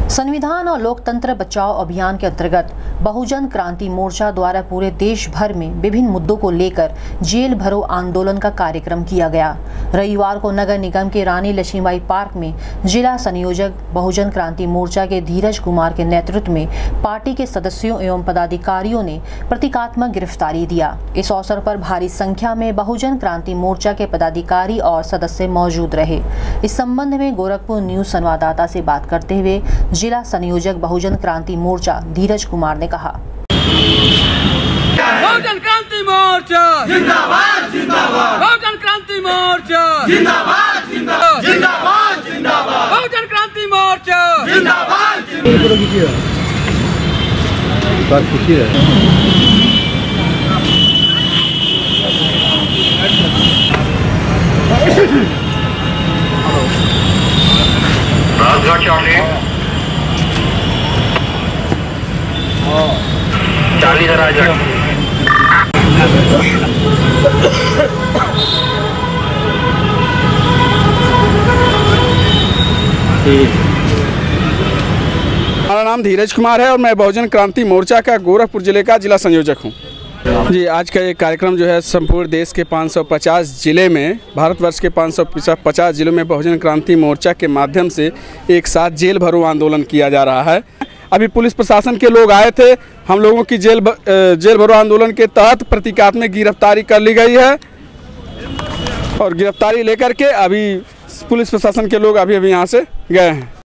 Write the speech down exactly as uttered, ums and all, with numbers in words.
संविधान और लोकतंत्र बचाओ अभियान के अंतर्गत बहुजन क्रांति मोर्चा द्वारा पूरे देश भर में विभिन्न मुद्दों को लेकर जेल भरो आंदोलन का कार्यक्रम किया गया। रविवार को नगर निगम के रानी लक्ष्मीबाई पार्क में जिला संयोजक बहुजन क्रांति मोर्चा के धीरज कुमार के नेतृत्व में पार्टी के सदस्यों एवं पदाधिकारियों ने प्रतीकात्मक गिरफ्तारी दिया। इस अवसर पर भारी संख्या में बहुजन क्रांति मोर्चा के पदाधिकारी और सदस्य मौजूद रहे। इस संबंध में गोरखपुर न्यूज संवाददाता से बात करते हुए जिला संयोजक बहुजन क्रांति मोर्चा धीरज कुमार ने कहा, बहुजन क्रांति मोर्चा जिंदाबाद जिंदाबाद, बहुजन क्रांति मोर्चा जिंदाबाद जिंदाबाद, जिंदाबाद जिंदाबाद, बहुजन क्रांति मोर्चा जिंदाबाद जिंदाबाद। बात खुशी है। राजघाट चार्ली चालीस राजघाट मेरा नाम धीरज कुमार है और मैं बहुजन क्रांति मोर्चा का गोरखपुर जिले का जिला संयोजक हूं। जी, आज का ये कार्यक्रम जो है संपूर्ण देश के पाँच सौ पचास जिले में, भारतवर्ष के पाँच सौ पचास जिलों में बहुजन क्रांति मोर्चा के माध्यम से एक साथ जेल भरो आंदोलन किया जा रहा है। अभी पुलिस प्रशासन के लोग आए थे, हम लोगों की जेल जेल भरो आंदोलन के तहत प्रतीकात्मक गिरफ्तारी कर ली गई है और गिरफ्तारी लेकर के अभी पुलिस प्रशासन के लोग अभी अभी यहाँ से गए हैं।